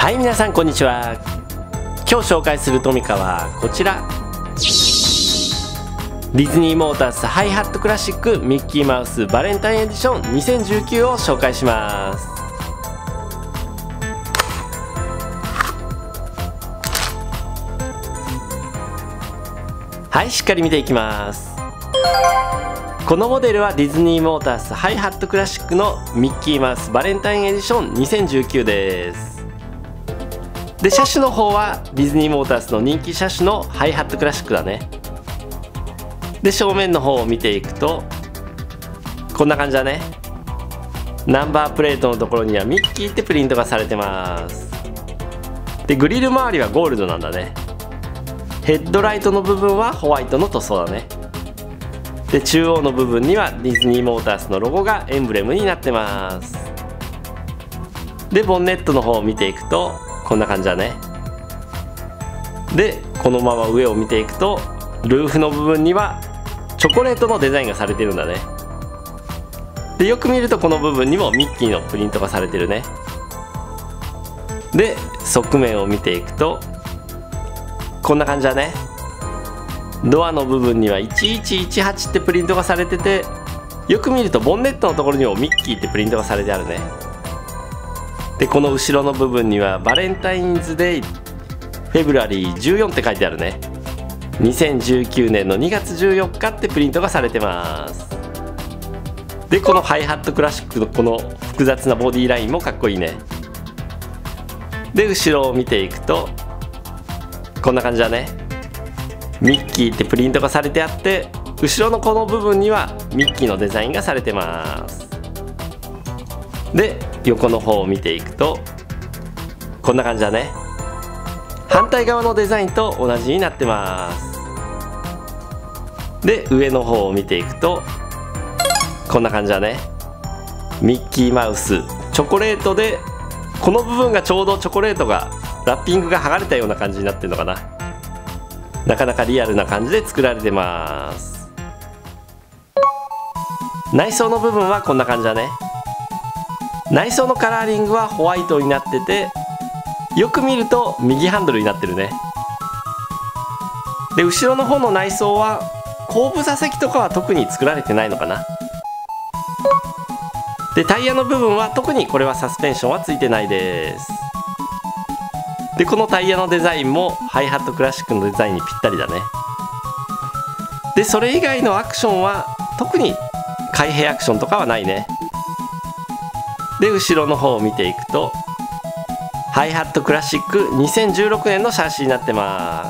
はい、皆さんこんにちは。今日紹介するトミカはこちら、ディズニーモータースハイハットクラシックミッキーマウスバレンタインエディション2019を紹介します。はい、しっかり見ていきます。このモデルはディズニーモータースハイハットクラシックのミッキーマウスバレンタインエディション2019です。で、車種の方はディズニーモータースの人気車種のハイハットクラシックだね。で、正面の方を見ていくとこんな感じだね。ナンバープレートのところにはミッキーってプリントがされてます。で、グリル周りはゴールドなんだね。ヘッドライトの部分はホワイトの塗装だね。で、中央の部分にはディズニーモータースのロゴがエンブレムになってます。で、ボンネットの方を見ていくとこんな感じだね。で、このまま上を見ていくとルーフの部分にはチョコレートのデザインがされてるんだね。で、よく見るとこの部分にもミッキーのプリントがされてるね。で、側面を見ていくとこんな感じだね。ドアの部分には1118ってプリントがされてて、よく見るとボンネットのところにもミッキーってプリントがされてあるね。で、この後ろの部分にはバレンタインズデイフェブラリー14って書いてあるね。2019年の2月14日ってプリントがされてます。で、このハイハットクラシックのこの複雑なボディラインもかっこいいね。で、後ろを見ていくとこんな感じだね。ミッキーってプリントがされてあって、後ろのこの部分にはミッキーのデザインがされてます。で、横の方を見ていくとこんな感じだね。反対側のデザインと同じになってます。で、上の方を見ていくとこんな感じだね。ミッキーマウスチョコレートで、この部分がちょうどチョコレートがラッピングが剥がれたような感じになってるのかな。なかなかリアルな感じで作られてます。内装の部分はこんな感じだね。内装のカラーリングはホワイトになってて、よく見ると右ハンドルになってるね。で、後ろの方の内装は後部座席とかは特に作られてないのかな。で、タイヤの部分は特にこれはサスペンションはついてないです。で、このタイヤのデザインもハイハットクラシックのデザインにぴったりだね。で、それ以外のアクションは特に開閉アクションとかはないね。で、後ろの方を見ていくとハイハットクラシック2016年のシャーシになってます。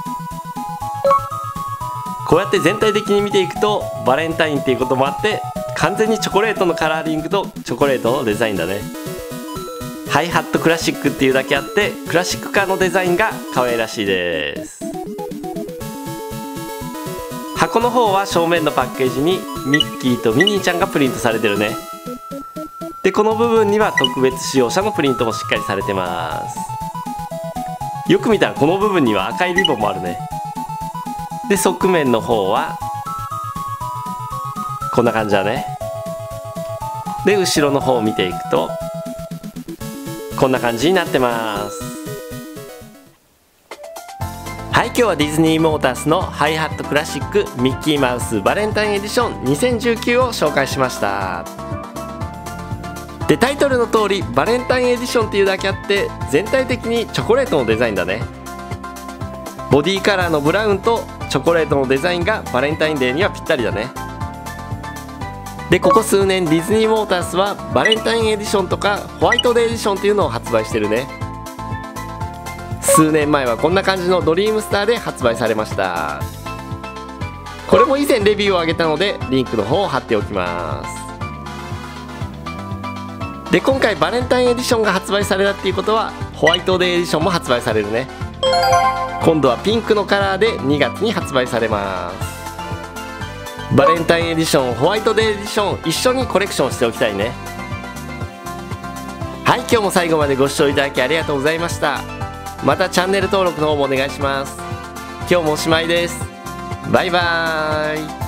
こうやって全体的に見ていくとバレンタインっていうこともあって完全にチョコレートのカラーリングとチョコレートのデザインだね。ハイハットクラシックっていうだけあってクラシックカーのデザインが可愛らしいです。箱の方は正面のパッケージにミッキーとミニーちゃんがプリントされてるね。で、この部分には特別仕様車のプリントもしっかりされてます。よく見たらこの部分には赤いリボンもあるね。で、側面の方はこんな感じだね。で、後ろの方を見ていくとこんな感じになってます。はい、今日はディズニーモータースのハイハットクラシックミッキーマウスバレンタインエディション2019を紹介しました。で、タイトルの通りバレンタインエディションっていうだけあって全体的にチョコレートのデザインだね。ボディカラーのブラウンとチョコレートのデザインがバレンタインデーにはぴったりだね。で、ここ数年ディズニーモータースはバレンタインエディションとかホワイトデーエディションっていうのを発売してるね。数年前はこんな感じのドリームスターで発売されました。これも以前レビューを上げたのでリンクの方を貼っておきます。で、今回バレンタインエディションが発売されたっていうことはホワイトデーエディションも発売されるね。今度はピンクのカラーで2月に発売されます。バレンタインエディションホワイトデーエディション一緒にコレクションしておきたいね。はい、今日も最後までご視聴いただきありがとうございました。またチャンネル登録の方もお願いします。今日もおしまいです。バイバーイ。